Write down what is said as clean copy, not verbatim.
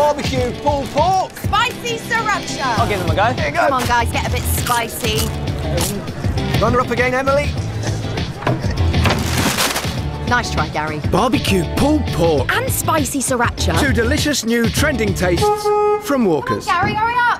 barbecue pulled pork. Spicy sriracha. I'll give them a go. Here you go. Come on, guys, get a bit spicy. Runner up again, Emily. Nice try, Gary. Barbecue pulled pork. And spicy sriracha. 2 delicious new trending tastes from Walkers. Gary, hurry up.